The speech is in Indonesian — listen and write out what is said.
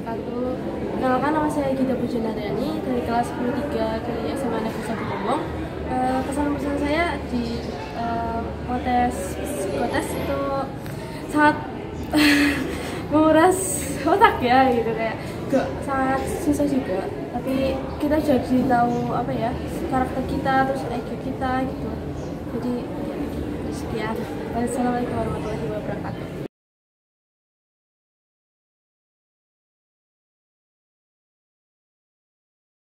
wabarakatuh. Kenalkan, nama saya Gita Pujanadani dari kelas 10 dari SMA Negeri 1 Gombong. Pesan-pesan saya di psikotes itu sangat menguras otak ya gitu, kayak sangat susah juga, tapi kita jadi tahu apa ya, karakter kita, terus IQ kita gitu. Jadi ya, sekian. Wassalamualaikum warahmatullahi wabarakatuh.